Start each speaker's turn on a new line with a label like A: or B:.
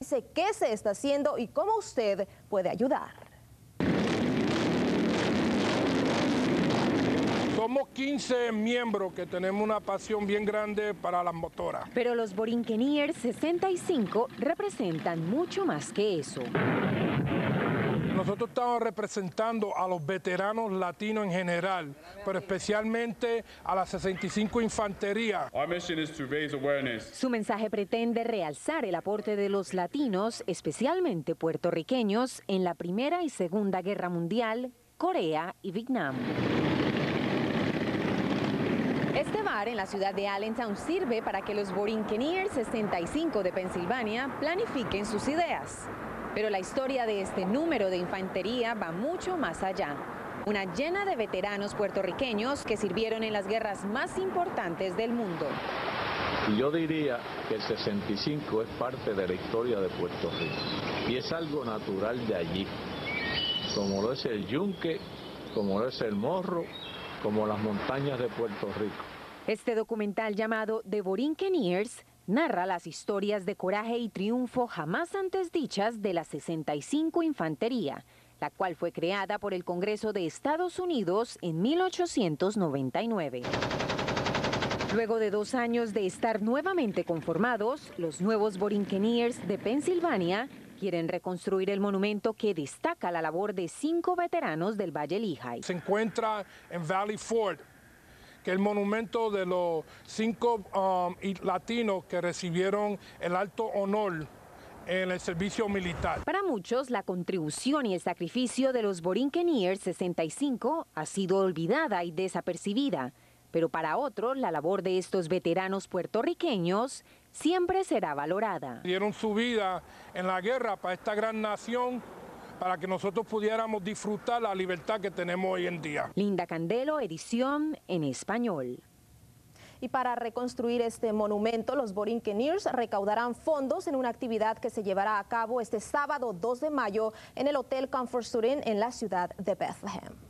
A: dice qué se está haciendo y cómo usted puede ayudar.
B: Somos 15 miembros que tenemos una pasión bien grande para las motoras.
C: Pero los Borinqueniers 65 representan mucho más que eso.
B: Nosotros estamos representando a los veteranos latinos en general, pero especialmente a la 65 Infantería.
C: Su mensaje pretende realzar el aporte de los latinos, especialmente puertorriqueños, en la Primera y Segunda Guerra Mundial, Corea y Vietnam. Este bar en la ciudad de Allentown sirve para que los Borinqueniers 65 de Pensilvania planifiquen sus ideas. Pero la historia de este número de infantería va mucho más allá. Una llena de veteranos puertorriqueños que sirvieron en las guerras más importantes del mundo.
D: Y yo diría que el 65 es parte de la historia de Puerto Rico. Y es algo natural de allí. Como lo es el Yunque, como lo es el Morro, como las montañas de Puerto Rico.
C: Este documental llamado The Borinqueniers narra las historias de coraje y triunfo jamás antes dichas de la 65 Infantería, la cual fue creada por el Congreso de Estados Unidos en 1899. Luego de 2 años de estar nuevamente conformados, los nuevos Borinqueniers de Pensilvania quieren reconstruir el monumento que destaca la labor de 5 veteranos del Valle Lehigh.
B: Se encuentra en Valley Ford, que es el monumento de los 5 latinos que recibieron el alto honor en el servicio militar.
C: Para muchos, la contribución y el sacrificio de los Borinqueniers 65 ha sido olvidada y desapercibida. Pero para otros, la labor de estos veteranos puertorriqueños siempre será valorada.
B: Dieron su vida en la guerra para esta gran nación, para que nosotros pudiéramos disfrutar la libertad que tenemos hoy en día.
C: Linda Candelo, edición en español.
A: Y para reconstruir este monumento, los Borinqueniers recaudarán fondos en una actividad que se llevará a cabo este sábado 2 de mayo en el Hotel Comfort Student en la ciudad de Bethlehem.